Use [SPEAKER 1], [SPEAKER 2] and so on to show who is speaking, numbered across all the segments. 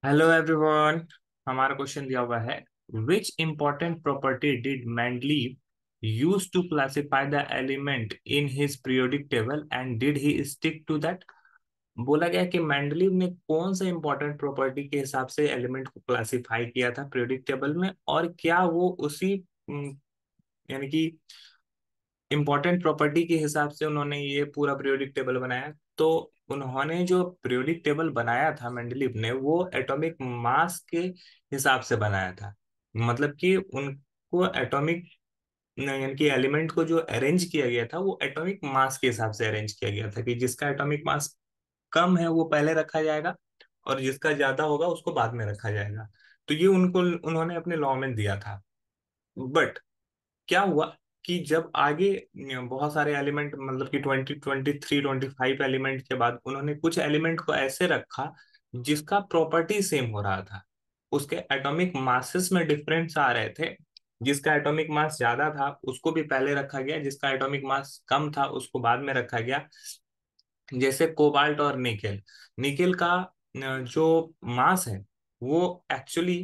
[SPEAKER 1] Hello everyone. हमारा question दिया हुआ है, which important property did Mendeleev use to classify the element in his periodic table and did he stick to that. बोला गया कि Mendeleev ने कौन सा इंपॉर्टेंट प्रॉपर्टी के हिसाब से एलिमेंट को क्लासिफाई किया था पीरियोडिक टेबल में, और क्या वो उसी यानी कि इंपॉर्टेंट प्रॉपर्टी के हिसाब से उन्होंने ये पूरा पीरियोडिक टेबल बनाया। तो उन्होंने जो पीरियोडिक टेबल बनाया था मेंडलीव ने, वो एटॉमिक मास के हिसाब से बनाया था। मतलब कि उनको एटॉमिक यानी कि एलिमेंट को जो अरेंज किया गया था वो एटॉमिक मास के हिसाब से अरेंज किया गया था कि जिसका एटॉमिक मास कम है वो पहले रखा जाएगा और जिसका ज्यादा होगा उसको बाद में रखा जाएगा। तो ये उनको उन्होंने अपने लॉ में दिया था। बट क्या हुआ कि जब आगे बहुत सारे एलिमेंट, मतलब कि 23 25 एलिमेंट के बाद उन्होंने कुछ एलिमेंट को ऐसे रखा जिसका प्रॉपर्टी सेम हो रहा था, उसके एटॉमिक मासेस में डिफरेंस आ रहे थे। जिसका एटॉमिक मास ज्यादा था उसको भी पहले रखा गया, जिसका एटॉमिक मास कम था उसको बाद में रखा गया। जैसे कोबाल्ट और निकेल। निकेल का जो मास है वो एक्चुअली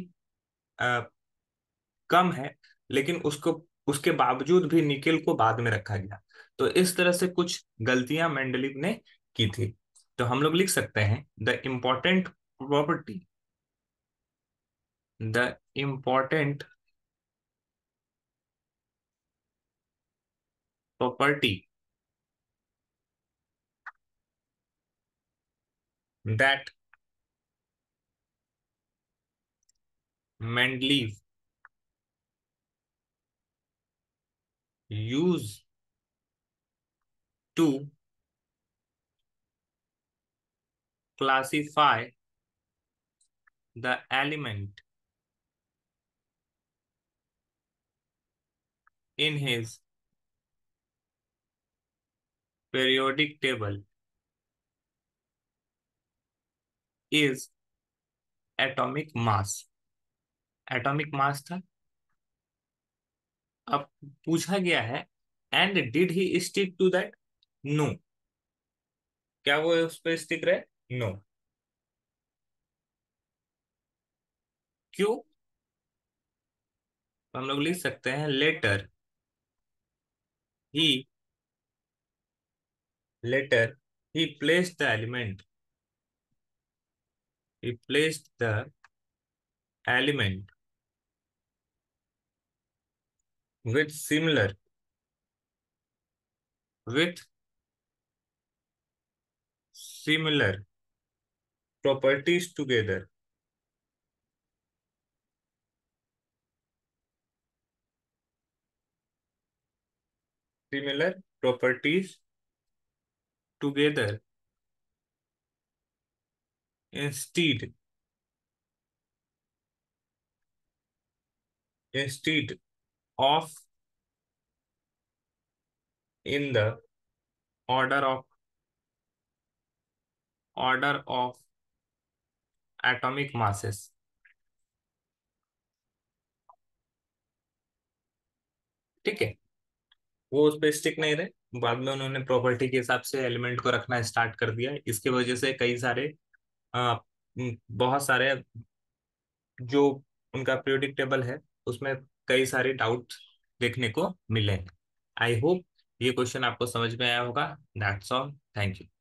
[SPEAKER 1] कम है, लेकिन उसको उसके बावजूद भी निकेल को बाद में रखा गया। तो इस तरह से कुछ गलतियां मेंडलीव ने की थी। तो हम लोग लिख सकते हैं, the important property that Mendeleev use to classify the element in his periodic table is atomic mass। Atomic mass था। अब पूछा गया है, and did he stick to that. No. क्या वो उस पर स्टिक रहे? नो। क्यों? तो हम लोग लिख सकते हैं, he later he placed the element he placed the element with with similar properties together। Similar properties together instead instead of in the order of order of atomic masses। ठीक है। वो उस पर स्टिक नहीं रहे, बाद में उन्होंने प्रॉपर्टी के हिसाब से एलिमेंट को रखना स्टार्ट कर दिया। इसकी वजह से कई सारे बहुत सारे जो उनका पीरियोडिक टेबल है उसमें कई सारे डाउट देखने को मिले। आई होप ये क्वेश्चन आपको समझ में आया होगा। That's all. Thank you.